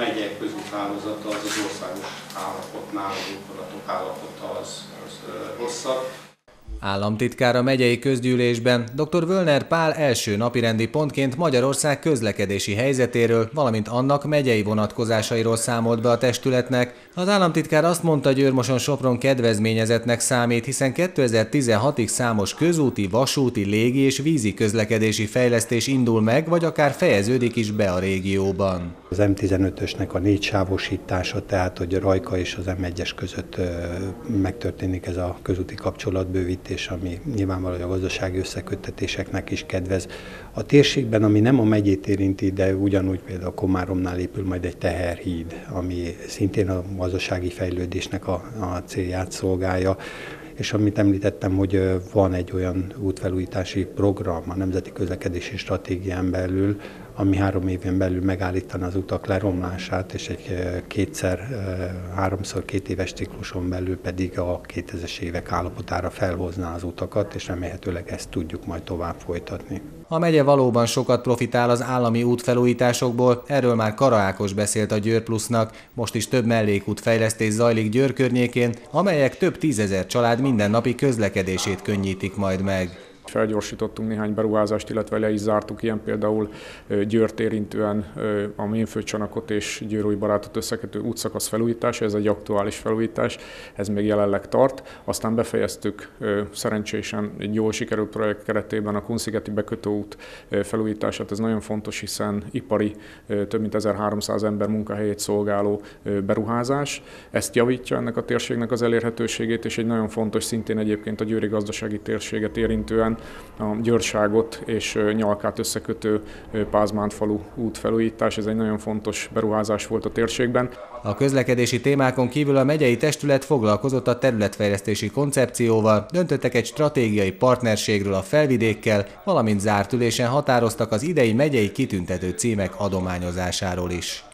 megyei közúthálózata az országos állapotnál, az útvonalatok állapota az rosszabb. Államtitkár a megyei közgyűlésben dr. Völner Pál első napirendi pontként Magyarország közlekedési helyzetéről, valamint annak megyei vonatkozásairól számolt be a testületnek. Az államtitkár azt mondta, Győr-Moson-Sopron kedvezményezettnek számít, hiszen 2016-ig számos közúti, vasúti, légi és vízi közlekedési fejlesztés indul meg, vagy akár fejeződik is be a régióban. Az M15-ösnek a 4 sávosítása, tehát hogy a Rajka és az M1-es között megtörténik ez a közúti kapcsolatbővítés, ami nyilvánvalóan a gazdasági összeköttetéseknek is kedvez. A térségben, ami nem a megyét érinti, de ugyanúgy például Komáromnál épül majd egy teherhíd, ami szintén a gazdasági fejlődésnek a célját szolgálja. És amit említettem, hogy van egy olyan útfelújítási program a Nemzeti Közlekedési Stratégián belül, ami 3 éven belül megállítana az utak leromlását, és egy 3-szor 2 éves cikluson belül pedig a 2000-es évek állapotára felhozná az utakat, és remélhetőleg ezt tudjuk majd tovább folytatni. A megye valóban sokat profitál az állami útfelújításokból, erről már Kara Ákos beszélt a Győr Plusznak. Most is több mellékútfejlesztés zajlik Győr környékén, amelyek több tízezer család mindennapi közlekedését könnyítik majd meg. Felgyorsítottunk néhány beruházást, illetve le is zártuk, ilyen például Győrt érintően a Ménföldcsanakot és Győr-Újbarátot összekötő útszakasz felújítása, ez egy aktuális felújítás, ez még jelenleg tart. Aztán befejeztük szerencsésen egy jól sikerült projekt keretében a Kunszigeti bekötőút felújítását, ez nagyon fontos, hiszen ipari, több mint 1300 ember munkahelyét szolgáló beruházás. Ezt javítja ennek a térségnek az elérhetőségét, és egy nagyon fontos, szintén egyébként a győri gazdasági térséget érintően a Győrságot és Nyalkát összekötő Pázmánd-falu útfelújítás, ez egy nagyon fontos beruházás volt a térségben. A közlekedési témákon kívül a megyei testület foglalkozott a területfejlesztési koncepcióval, döntöttek egy stratégiai partnerségről a Felvidékkel, valamint zárt ülésen határoztak az idei megyei kitüntető címek adományozásáról is.